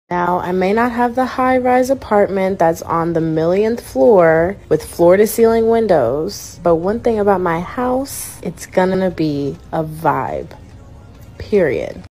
Now, I may not have the high-rise apartment that's on the millionth floor with floor-to-ceiling windows, but one thing about my house, it's gonna be a vibe, period.